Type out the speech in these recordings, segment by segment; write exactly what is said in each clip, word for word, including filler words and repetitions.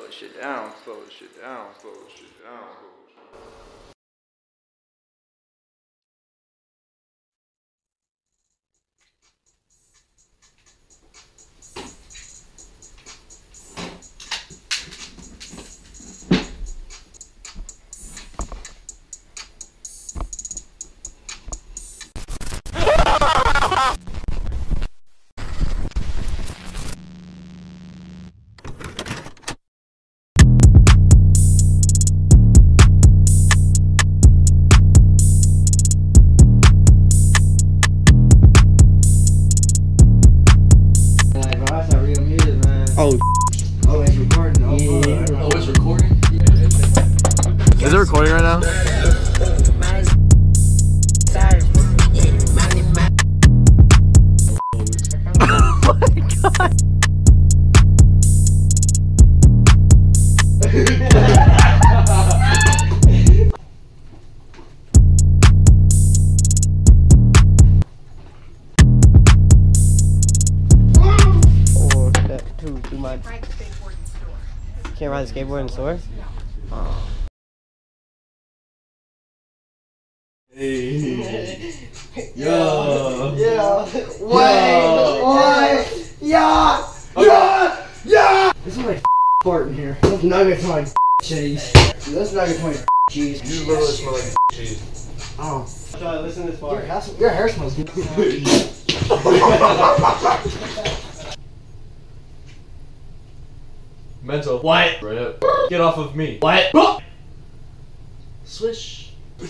Slow this shit down, slow this shit down, slow this shit down, slow this shit down. Oh, oh, it's recording. Oh, yeah. Oh, it's recording? Is it recording right now? Oh my god. Do my can't ride the skateboard in the store? Oh. Hey. Yo. Yeah. Wait. What? Yeah. Yeah. Yeah. This is like fart in here. Those nuggets smell like cheese. Those nuggets smell like cheese. You literally smell like cheese. Oh. So I listen to this part. Your hair, your hair smells good. Mental. What? Right up. Get off of me. What? Swish.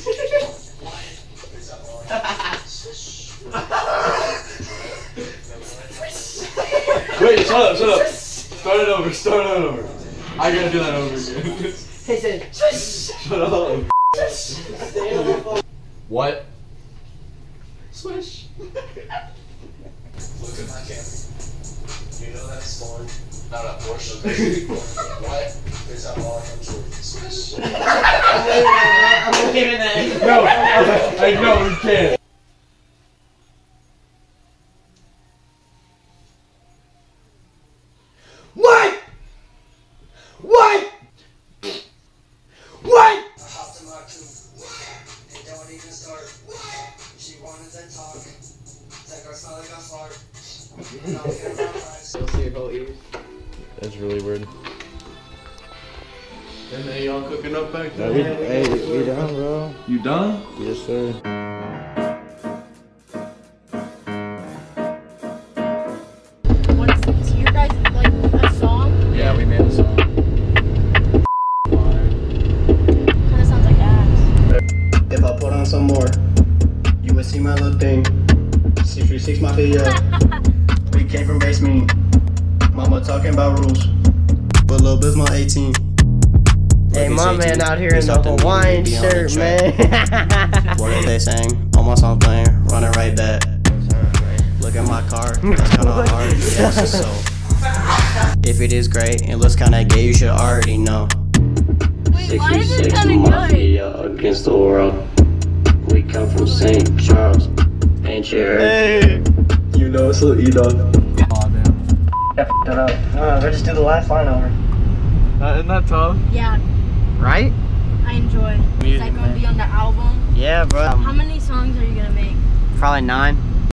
Wait, shut up, shut up. Start it over, start it over. I gotta do that over again. He said, swish. Shut up. Stay on the phone. What? Swish. Look at my camera. You know that's fun. Not a portion. What? Is that all I come to? Swish. I'm giving that. No, I know we can't. What? What? What? I hopped in my coupe. It don't even start. She wanted to talk. That girl smell like a fart. And I'll get around eyes. You'll see your whole ears. That's really weird. And they all cooking up back No, there. we, hey, we done, bro. You done? Yes, sir. What is, is your guys like a song? Yeah, we made a song. Kind of sounds like ass. If I put on some more, you would see my little thing. six three six my video. We came from base mean. Mama talking about rules. But Lil Biz my eighteen. Hey, my man out here in the Hawaiian shirt, man. What if they sang? Almost on playing, running right back. Look at my car, that's kinda hard. Yeah, it's so. If it is great and looks kinda gay, you should already know. Wait, why is it kind of good? Against the world. We come from Saint Charles. Ain't you heard? Hey. You know it's Lil E-Dog. Aw, damn. Yeah, f*** that up. Uh, let's just do the last line over. Uh, isn't that tough? Yeah, Right? I enjoy. Is that going to be on the album? Yeah, bro. How many songs are you going to make? Probably nine.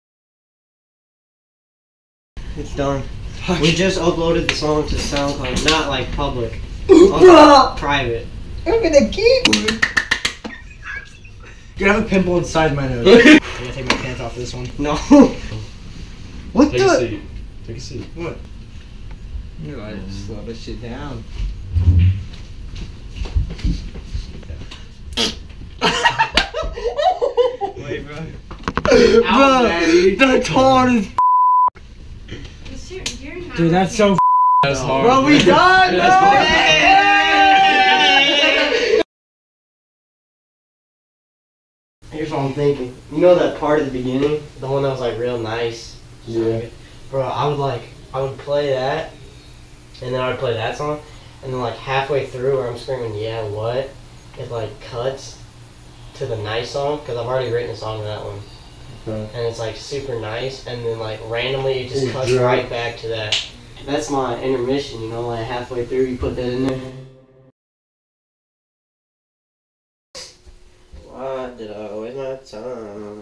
It's done. We just uploaded the song to SoundCloud, not like public. Private. I'm gonna keep. Dude, I have a pimple inside my nose. I'm gonna take my pants off for this one. No. What Take the? a seat. Take a seat. What? You gotta slow this shit down. Wait, bro. Bro, that's hard as You're, you're not dude, that's so That's hard. bro, we done, bro! Here's what I'm thinking. You know that part at the beginning? The one that was like real nice? Yeah. Bro, I would like, I would play that, and then I would play that song, and then like halfway through where I'm screaming, yeah, what? It like cuts to the nice song, because I've already written a song to that one. Okay. And it's like super nice, and then like randomly it just Ooh, cuts drop. right back to that. That's my intermission, you know, like halfway through you put that in there. Why did I waste my time?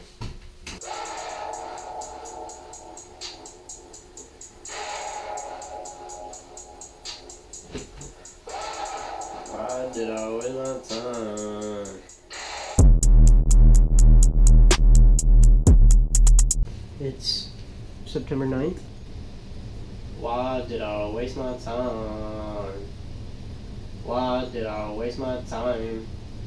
Why did I waste my time? It's September ninth. Why did I waste my time? Why did I waste my time?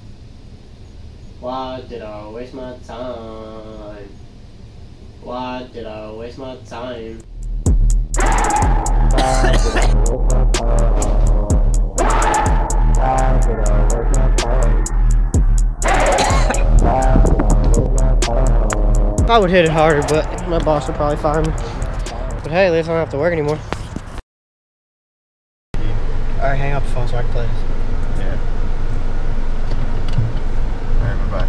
Why did I waste my time? Why did I waste my time? I would hit it harder, but my boss would probably fire me. But hey, at least I don't have to work anymore. Alright, hang up the phone so I can play this. Yeah. Alright, bye-bye.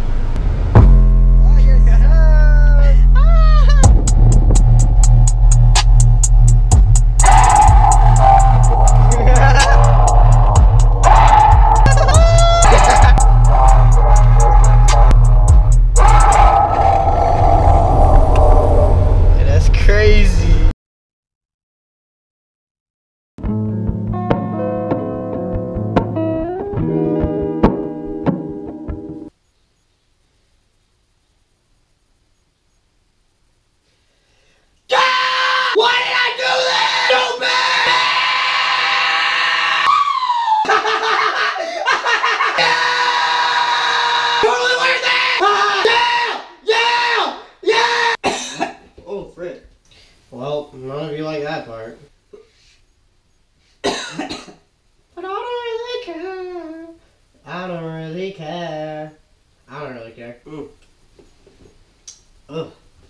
Well, none of you like that part. But I don't really care. I don't really care. I don't really care. Mm. Ugh.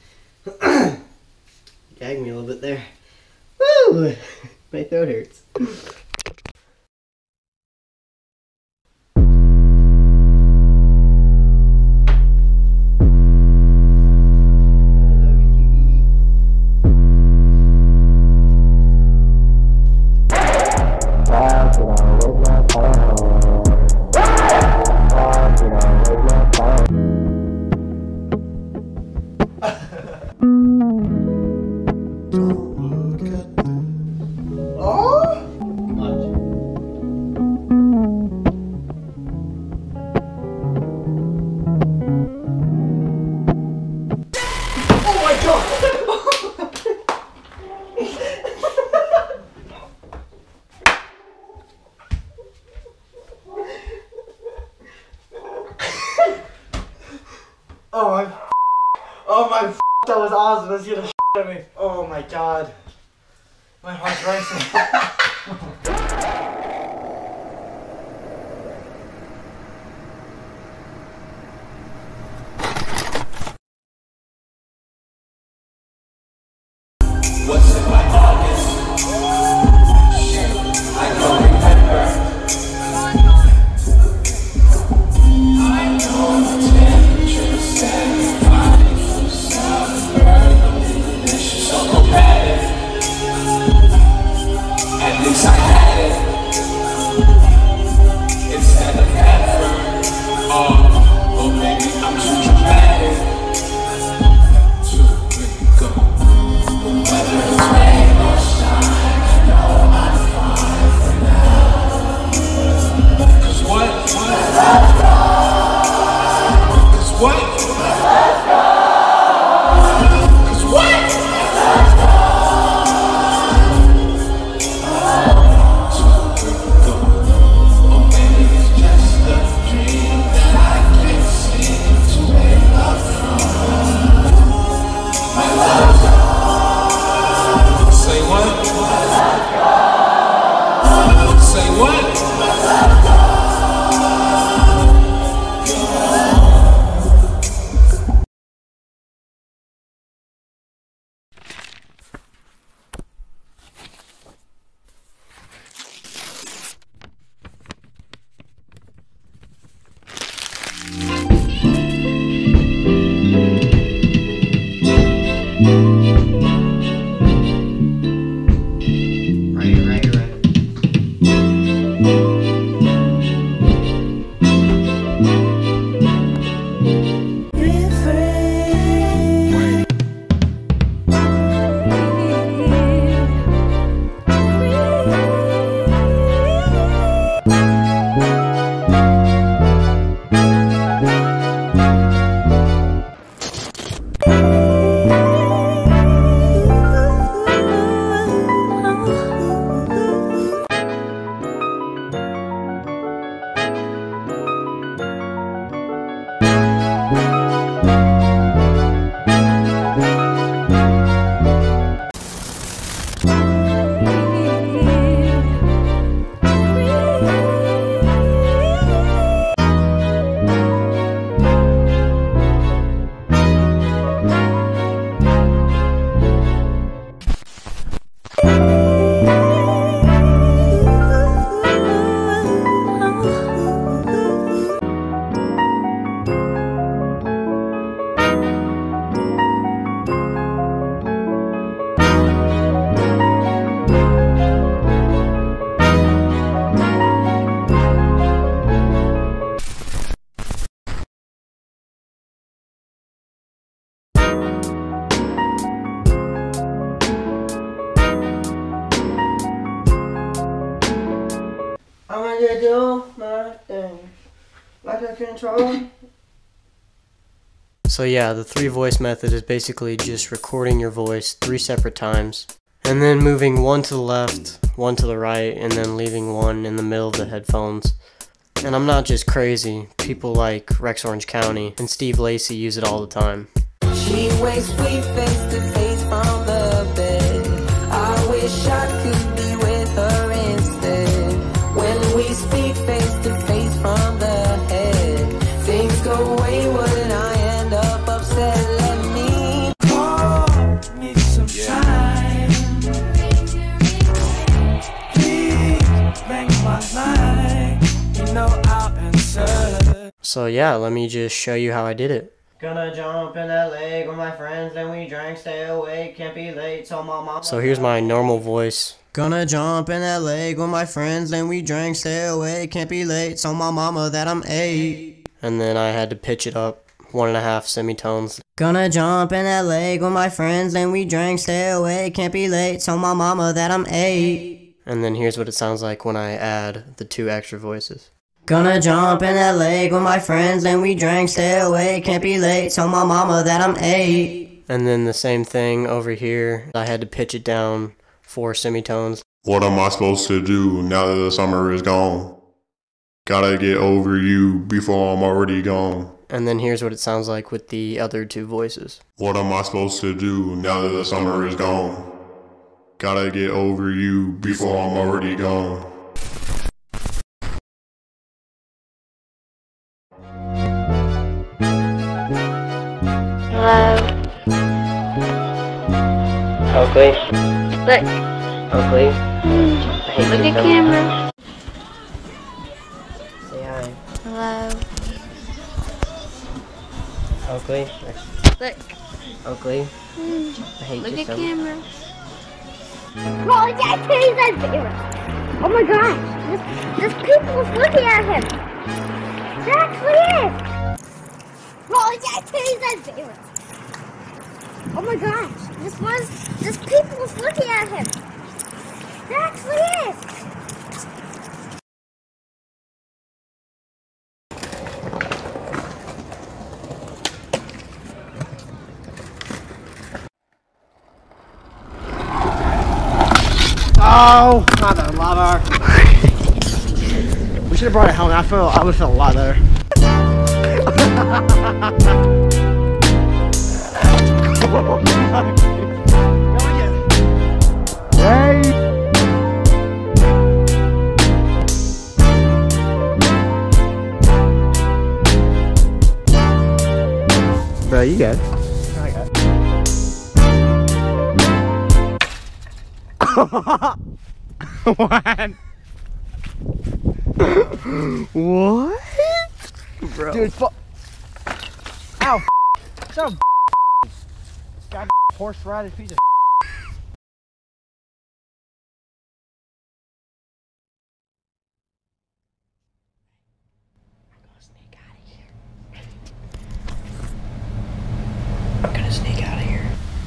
Gagged me a little bit there. Woo! My throat hurts. Oh my, oh my, that was awesome. Let's get a shit at me. Oh my god, my heart's racing. What's in my pocket? I don't remember. I know the temperature standing fine from summer. This is so competitive. At least I had it. Instead of never. Oh, oh maybe I'm too dramatic. Two, three, go. Whether it's rain under control. So yeah, the three voice method is basically just recording your voice three separate times, and then moving one to the left, one to the right, and then leaving one in the middle of the headphones. And I'm not just crazy. People like Rex Orange County and Steve Lacy use it all the time. She wakes sweet face to face from the bed. I wish I could be with her instead. When we speak face to face from the head, things go wayward and I end up upset. Let me call me some time. Please make my line. You know I'll answer. So yeah, let me just show you how I did it. Gonna jump in that lake with my friends, then we drank, stay awake, can't be late, so my mama. So here's my normal voice. Gonna jump in that lake with my friends, then we drank, stay away, can't be late, so my mama that I'm eight. And then I had to pitch it up one and a half semitones. Gonna jump in that lake with my friends, then we drank, stay away, can't be late, so my mama that I'm eight. And then here's what it sounds like when I add the two extra voices. Gonna jump in that lake with my friends, then we drank, stay away, can't be late, so my mama that I'm eight. And then the same thing over here. I had to pitch it down four semitones. What am I supposed to do now that the summer is gone? Gotta get over you before I'm already gone. And then here's what it sounds like with the other two voices. What am I supposed to do now that the summer is gone? Gotta get over you before I'm already gone. Hello. Oakley. Look. Oakley. Look at camera. Say hi. Hello. Oakley. Look. Oakley. I hate Look you at so camera. Well, yeah, he's a virus. Oh my gosh, this, this people is looking at him. There actually is. Well, yeah, he's a virus. Oh my gosh, this was, this people is looking at him. There actually is. Oh, not that lava. We should have brought a helmet. I feel I would feel a lot better. Hey. Bro, you got it. I got it. What? What? Bro. Dude, fu- Ow. Shut up. God, horseradish piece of I'm gonna sneak out of here.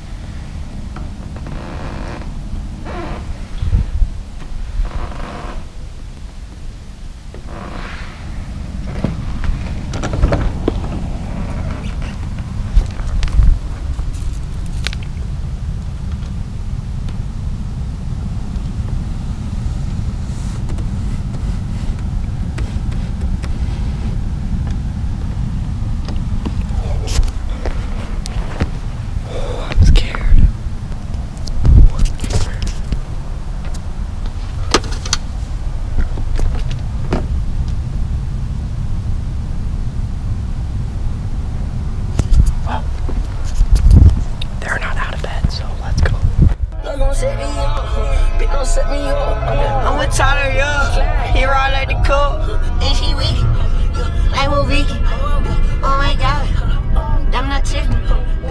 I'm with Tyler Young. He ride like the coat. And she weak. Like what weak. Oh my god. I'm not tipping.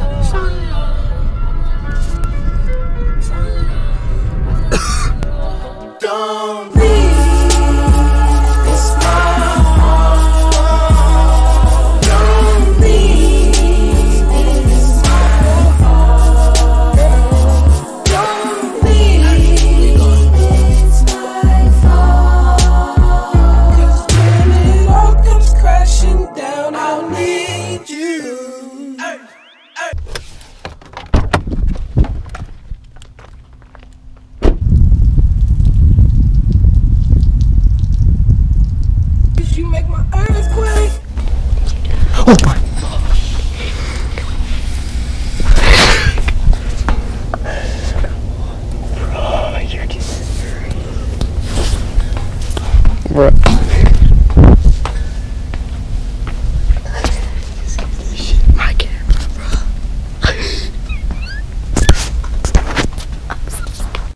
Don't leave. It's my fault. Don't leave. It's my fault. Don't leave. It's my fault. 'Cause when it all comes crashing Oh my gosh. Bro, you're just... Bro. Shit, my camera, bro. I'm so sorry.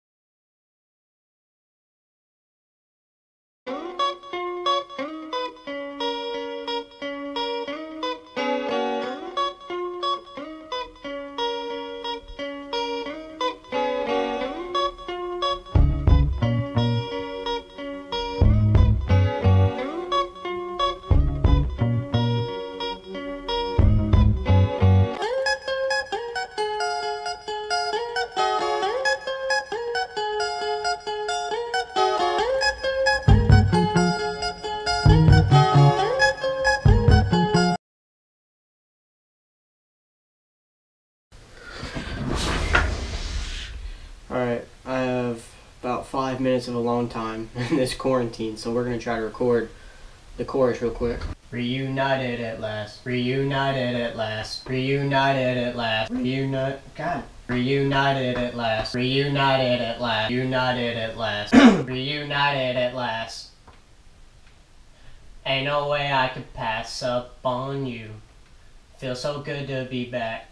Alright, I have about five minutes of alone time in this quarantine, so we're going to try to record the chorus real quick. Reunited at last, reunited at last, reunited at last, reunite, God. Reunited at last, reunited at last, united at last, reunited at last. Ain't no way I could pass up on you. Feels so good to be back.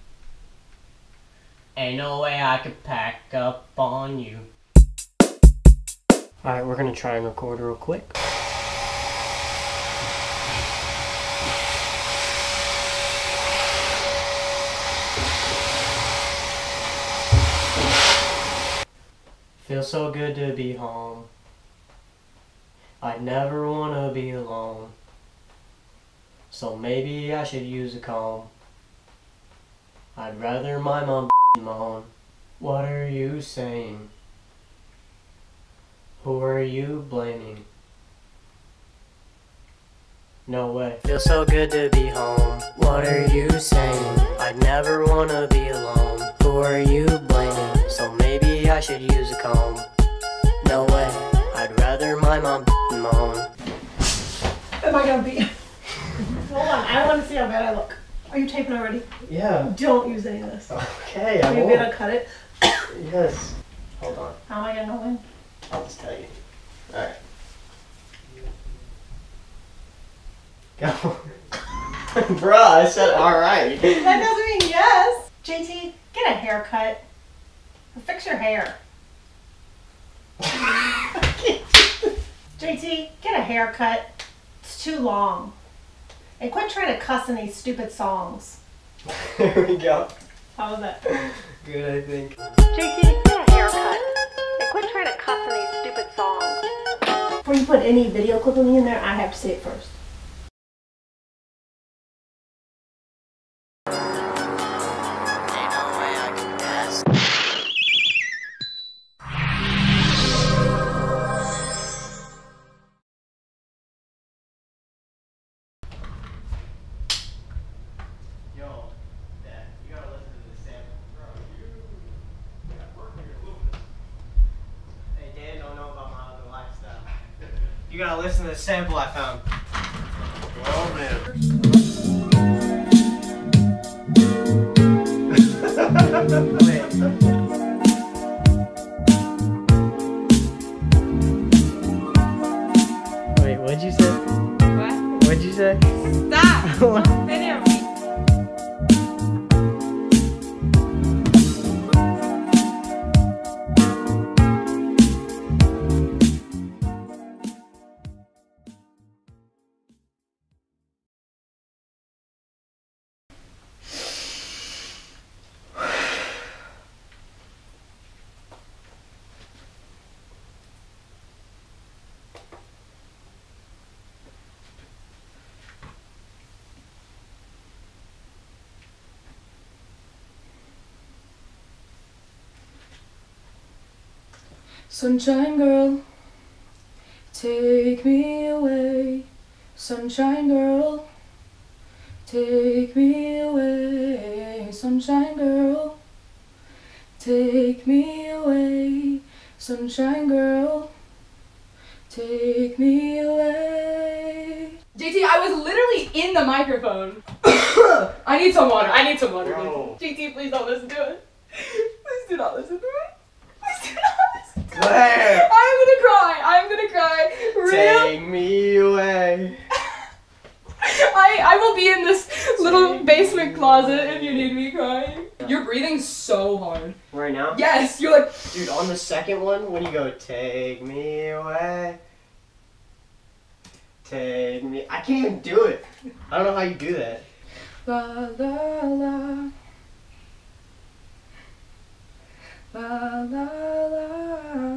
Ain't no way I could pack up on you. Alright, we're gonna try and record real quick. Feels so good to be home. I'd never wanna be alone. So maybe I should use a comb. I'd rather my mom moan. What are you saying? Who are you blaming? No way. Feels so good to be home. What are you saying? I'd never wanna be alone. Who are you blaming? So maybe I should use a comb. No way. I'd rather my mom moan. Am I gonna be? Hold on, I want to see how bad I look. Are you taping already? Yeah. Don't use any of this. Okay, I Are you won't. gonna cut it? Yes. Hold on. How am I gonna know when? I'll just tell you. Alright. Go. Bruh, I said alright. That doesn't mean yes. J T, get a haircut. Or fix your hair. J T, get a haircut. It's too long. And quit trying to cuss in these stupid songs. There we go. How was that? Good, I think. J T, get a haircut. And quit trying to cuss in these stupid songs. Before you put any video clip of me in there, I have to say it first. You gotta listen to the sample I found. Oh man. Wait. Wait, what'd you say? What? What'd you say? Stop! Don't video me. Sunshine girl, take me away. Sunshine girl, take me away. Sunshine girl, take me away. Sunshine girl, take me away. J T, I was literally in the microphone. I need some water. I need some water. Bro. J T, please don't listen to it. Please do not listen to it. Please do not listen to it. Claire. I'm gonna cry. I'm gonna cry. Real. Take me away. I I will be in this little basement closet if you need me crying. You're breathing so hard. Right now? Yes, you're like. Dude, on the second one, when you go, take me away. Take me. I can't even do it. I don't know how you do that. La la la. La la la.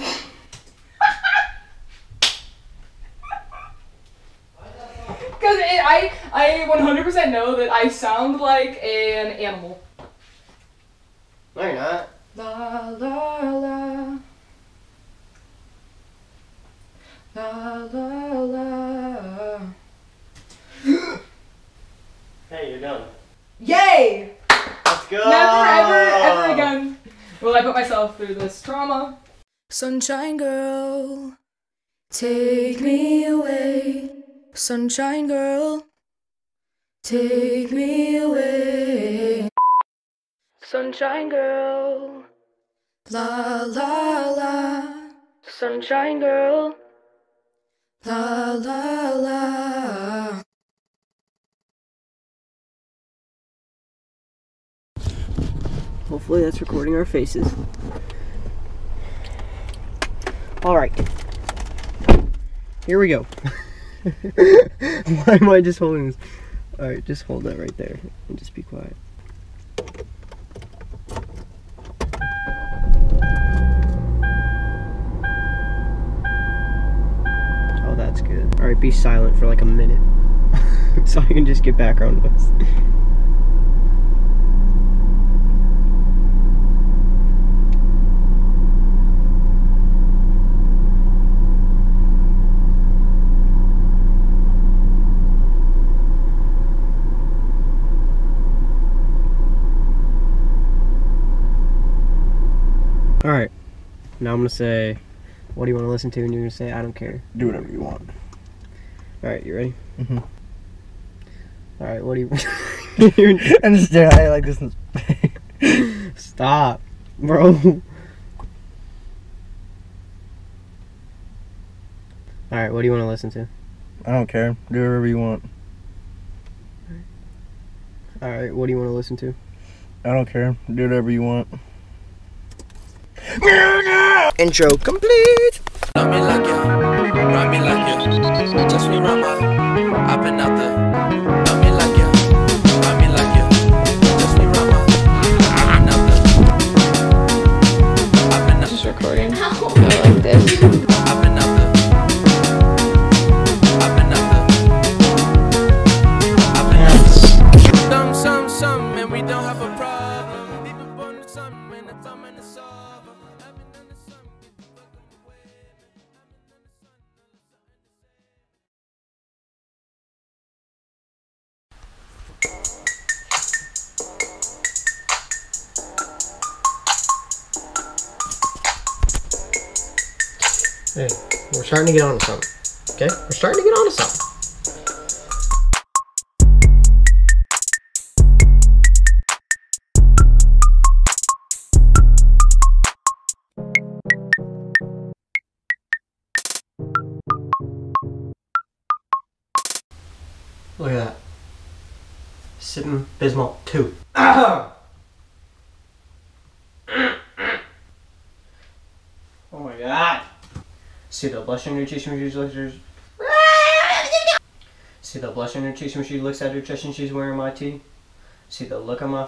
Because I I one hundred percent know that I sound like an animal. No, you're not. La la la. La la la. Hey, you're done. Yay! Let's go! Never ever ever again will I put myself through this trauma. Sunshine girl, take me away. Sunshine girl, take me away. Sunshine girl, la la la. Sunshine girl, la la la. Hopefully that's recording our faces. Alright. Here we go. Why am I just holding this? Alright, just hold that right there and just be quiet. Oh, that's good. Alright, be silent for like a minute. So I can just get background noise. Alright, now I'm going to say, what do you want to listen to? And you're going to say, I don't care. Do whatever you want. Alright, you ready? Mm-hmm. Alright, what do you... I'm just staring at it like this. Stop, bro. Alright, what do you want to listen to? I don't care. Do whatever you want. Alright, what do you want to listen to? I don't care. Do whatever you want. Intro complete. Love me like you, ride me like you, touch me right my, I've been out there. Love me like you, ride me like you, touch me right my, I've been out there. I've been out there. Just recording. No. I like this. I've been out there. I've been out there. I've been out there. Some, some, some, and we don't have a problem. People born to something, and it's all meant to solve. Hey, we're starting to get on to something. Okay? We're starting to get on to something. Look at that. Sipping Bismol two. Oh my god. See the blush on your cheeks when she looks at her... See the blush on her cheeks when she looks at her chest and she's wearing my tee? See the look on my...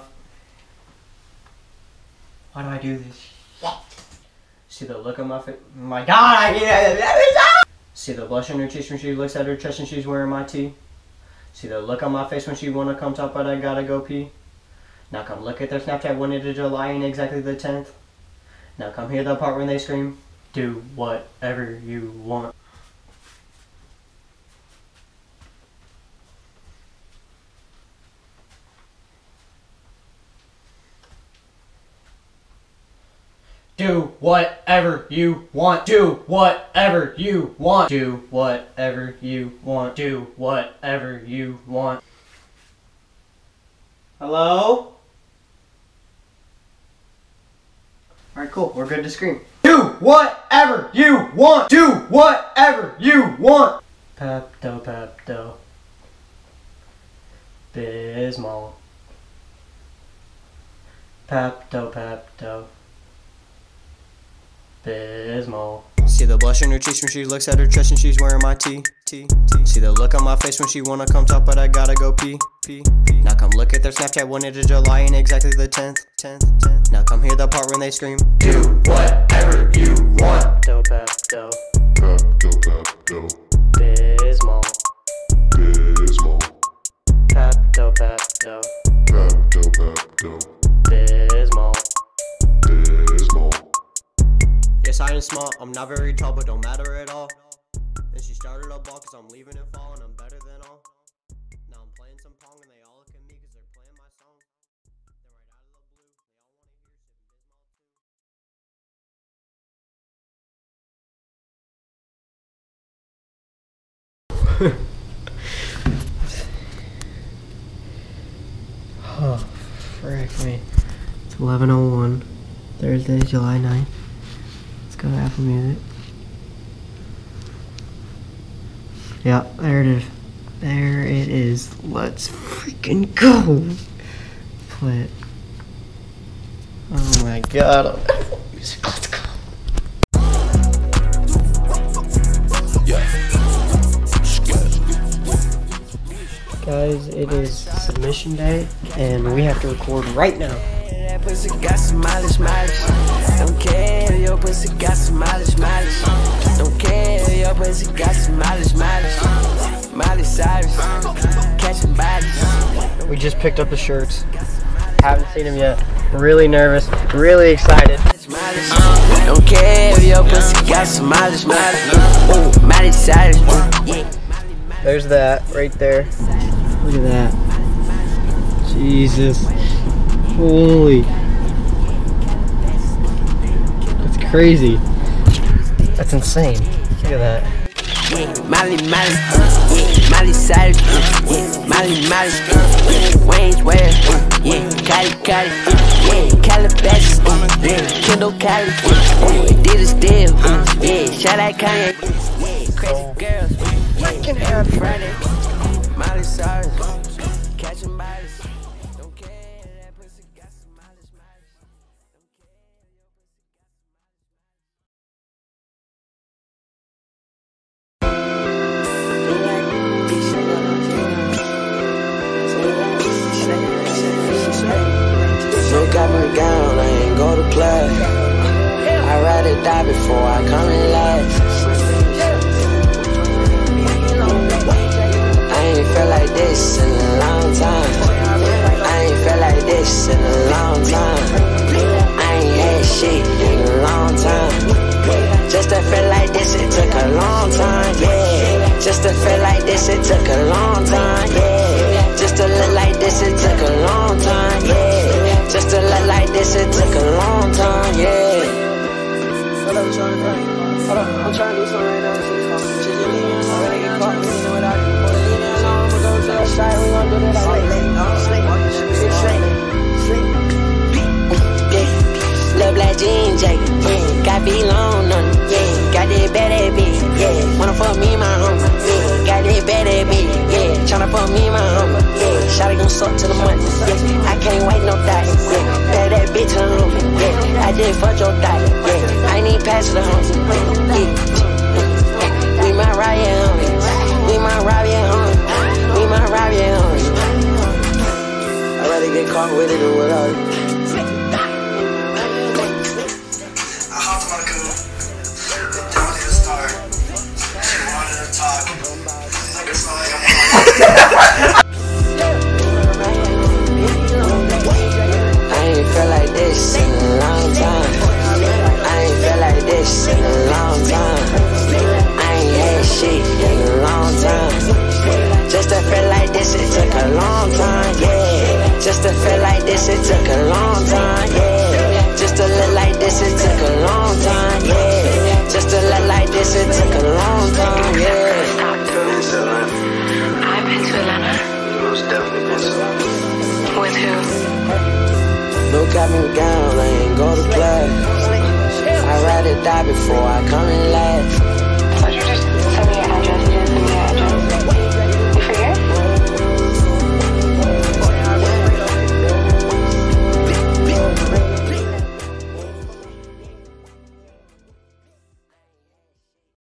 Why do I do this? See the look on my face... My god, I can't... See the blush on her cheeks when she looks at her chest and she's wearing my tee? See the look on my face when she wanna come top but I gotta go pee? Now come look at their Snapchat when it is July and exactly the tenth. Now come hear the part when they scream, do whatever you want. Do Do whatever you want. Do whatever you want. Do whatever you want. Do whatever you want. Hello? Alright, cool. We're good to scream. Do whatever you want. Do whatever you want. Pepto, Pepto. Bismol. Pepto, Pepto. Bismol. See the blush on her cheeks when she looks at her chest and she's wearing my tee, tee, tee. See the look on my face when she wanna come talk but I gotta go pee, pee, pee. Now come look at their Snapchat one of July and exactly the tenth, tenth, tenth. Now come hear the part when they scream. Do whatever you want. Pepto, Pepto. Pepto, Pepto. Bismol. Bismol. Pepto, Pepto. Pepto, Pepto. Bismol. Bismol. Yes, I am small, I'm not very tall, but don't matter at all. Then she started a ball cause I'm leaving it fall and I'm better than all. Now I'm playing some pong and they all look at me cause they're playing my song. Then right out of the blue, they all want to hear sipping Bismol too. Oh, frick me. It's eleven oh one, Thursday, July ninth. Let's go to Apple Music. Yeah, there it is. There it is. Let's freaking go. Play it. Oh my god. On Apple Music. Let's go. Guys, it is submission day, and we have to record right now. That pussy got some mileage, mileage. Don't care, your pussy got some mileage, mileage. Don't care, your pussy got some mileage, mileage. Miley Cyrus, catching bodies. We just picked up the shirts. Haven't seen them yet. Really nervous, really excited. Don't care, your pussy got some mileage, mileage. Ooh, Miley Cyrus. There's that right there. Look at that. Jesus. Holy. That's crazy. That's insane. Look at that. Miley, Miley, Miley Cyrus, Miley, Miley, Wayne's Ware, yeah, Cali, Cali, yeah, Calabasas, yeah, Kendall, Cali, Adidas deal, yeah, shout out Kanye, crazy girls, I can have Friday, Miley Cyrus, catching bodies. Got my gown, I ain't go to play. I'd rather die before I come in last. I ain't felt like this in a long time. I ain't felt like this in a long time. I ain't had shit in a long time. Just to feel like this, it took a long time, yeah. Just to feel like this, it took a long time, yeah. Just to look like this, it took a long time, yeah. Just to look like this, it took a long time, yeah. Hold up, I'm trying to Hold up, I'm trying to do something right now. Just leave me alone, I get caught with you without you. Leave me alone, we'll go to the side, we gon' do that all night. Sleep, sleep, sleep, sleep. Little black jean jacket, yeah. Got be long on it, yeah. Got that bad bitch, yeah. Wanna fuck me, my homie, yeah. Got that bad bitch, yeah. Tryna fuck me, my homie, yeah. Shawty gon' suck to the money, yeah. I can't wait no die, yeah. Pay that bitch alone, yeah. I did fuck your die, yeah. I ain't even pass the home, yeah. We might ride ya home, we might rob ya home, we might rob ya home. I'd rather get caught with it than without it. I ain't felt like this in a long time. I ain't felt like this in a long time. I ain't had shit in a long time. Just to feel like this, it took a long time, yeah. Just to feel like this, it took a long time, yeah. Just to look like this, it took a long time. got me down, I ain't go to class. I'd rather die before I come in last.